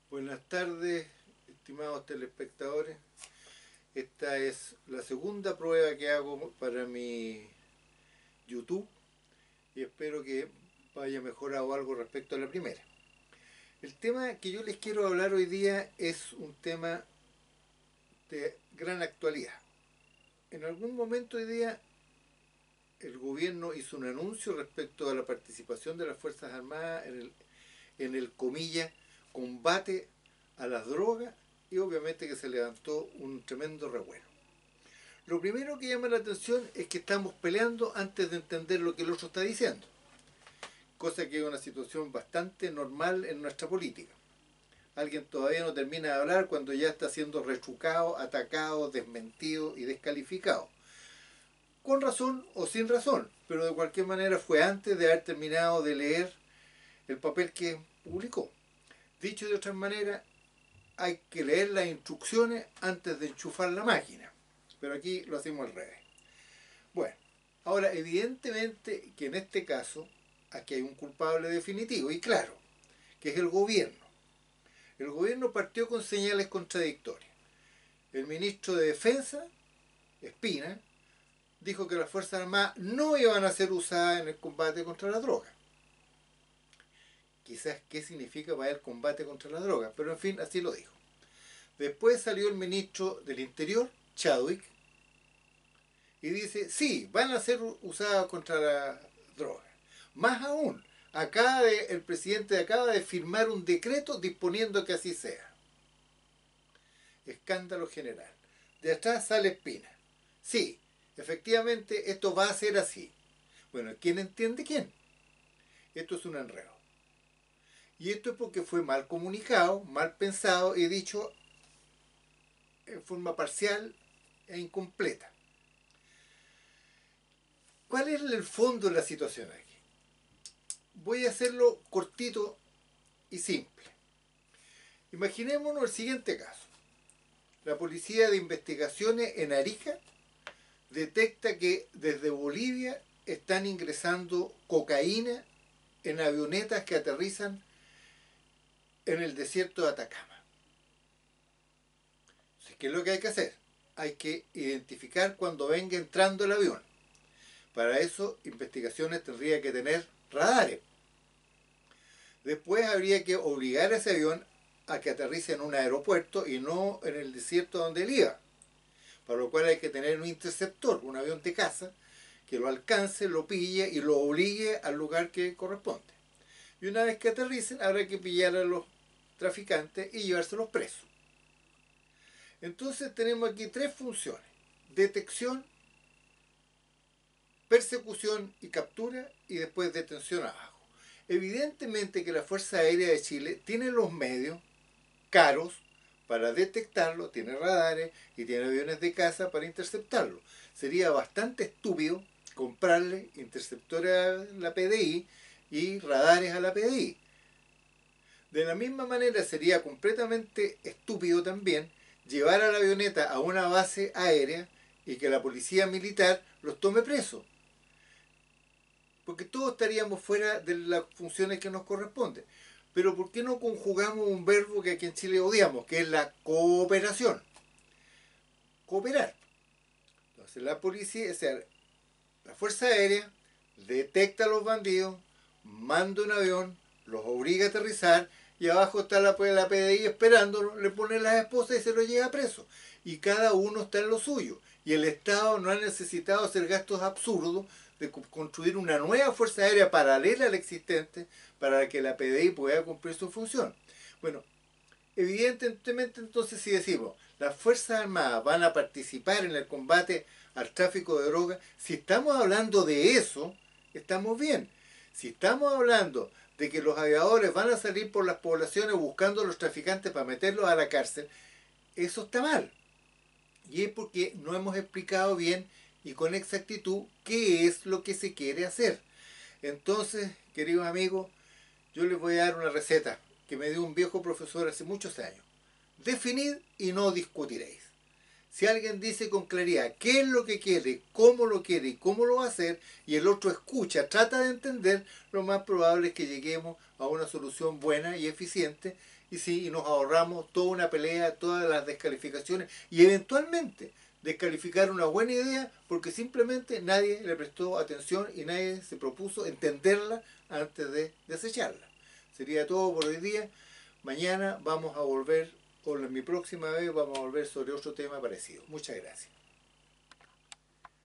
Buenas tardes, estimados telespectadores. Esta es la segunda prueba que hago para mi YouTube y espero que vaya mejorado algo respecto a la primera. El tema que yo les quiero hablar hoy día es un tema de gran actualidad. En algún momento hoy día el gobierno hizo un anuncio respecto a la participación de las Fuerzas Armadas en el comilla combate a las drogas, y obviamente que se levantó un tremendo revuelo. Lo primero que llama la atención es que estamos peleando antes de entender lo que el otro está diciendo, cosa que es una situación bastante normal en nuestra política. Alguien todavía no termina de hablar cuando ya está siendo retrucado, atacado, desmentido y descalificado. Con razón o sin razón, pero de cualquier manera fue antes de haber terminado de leer el papel que publicó. Dicho de otra manera, hay que leer las instrucciones antes de enchufar la máquina. Pero aquí lo hacemos al revés. Bueno, ahora evidentemente que en este caso aquí hay un culpable definitivo y claro, que es el gobierno. El gobierno partió con señales contradictorias. El ministro de Defensa, Espina, dijo que las Fuerzas Armadas no iban a ser usadas en el combate contra la droga. Quizás qué significa para el combate contra la droga, pero en fin, así lo dijo. Después salió el ministro del Interior, Chadwick, y dice, sí, van a ser usadas contra la droga. Más aún, el presidente acaba de firmar un decreto disponiendo que así sea. Escándalo general. De atrás sale Espina. Sí, efectivamente esto va a ser así. Bueno, ¿quién entiende quién? Esto es un enredo. Y esto es porque fue mal comunicado, mal pensado y dicho en forma parcial e incompleta. ¿Cuál es el fondo de la situación aquí? Voy a hacerlo cortito y simple. Imaginémonos el siguiente caso. La Policía de Investigaciones en Arica detecta que desde Bolivia están ingresando cocaína en avionetas que aterrizan en el desierto de Atacama. Entonces, ¿qué es lo que hay que hacer? Hay que identificar cuando venga entrando el avión. Para eso, Investigaciones tendría que tener radares. Después habría que obligar a ese avión a que aterrice en un aeropuerto y no en el desierto donde él iba. Para lo cual hay que tener un interceptor, un avión de caza, que lo alcance, lo pille y lo obligue al lugar que corresponde. Y una vez que aterricen, habrá que pillar a los traficantes y llevárselos presos. Entonces tenemos aquí tres funciones: detección, persecución y captura, y después detención abajo. Evidentemente que la Fuerza Aérea de Chile tiene los medios caros para detectarlo, tiene radares y tiene aviones de caza para interceptarlo. Sería bastante estúpido comprarle interceptores a la PDI y radares a la PDI. De la misma manera sería completamente estúpido también llevar a la avioneta a una base aérea y que la policía militar los tome presos, porque todos estaríamos fuera de las funciones que nos corresponden. Pero ¿por qué no conjugamos un verbo que aquí en Chile odiamos, que es la cooperación? Cooperar. Entonces la policía, o sea, la Fuerza Aérea detecta a los bandidos, manda un avión, los obliga a aterrizar y abajo está la PDI esperándolo, le pone las esposas y se lo lleva preso. Y cada uno está en lo suyo. Y el Estado no ha necesitado hacer gastos absurdos de construir una nueva Fuerza Aérea paralela a la existente para que la PDI pueda cumplir su función. Bueno, evidentemente entonces si decimos las Fuerzas Armadas van a participar en el combate al tráfico de drogas, si estamos hablando de eso, estamos bien. Si estamos hablando de que los aviadores van a salir por las poblaciones buscando a los traficantes para meterlos a la cárcel, eso está mal. Y es porque no hemos explicado bien y con exactitud qué es lo que se quiere hacer. Entonces, queridos amigos, yo les voy a dar una receta que me dio un viejo profesor hace muchos años. Definid y no discutiréis. Si alguien dice con claridad qué es lo que quiere y cómo lo va a hacer, y el otro escucha, trata de entender, lo más probable es que lleguemos a una solución buena y eficiente y sí, y nos ahorramos toda una pelea, todas las descalificaciones y eventualmente descalificar una buena idea porque simplemente nadie le prestó atención y nadie se propuso entenderla antes de desecharla. Sería todo por hoy día. Mañana vamos a volver, o en mi próxima vez vamos a volver sobre otro tema parecido. Muchas gracias.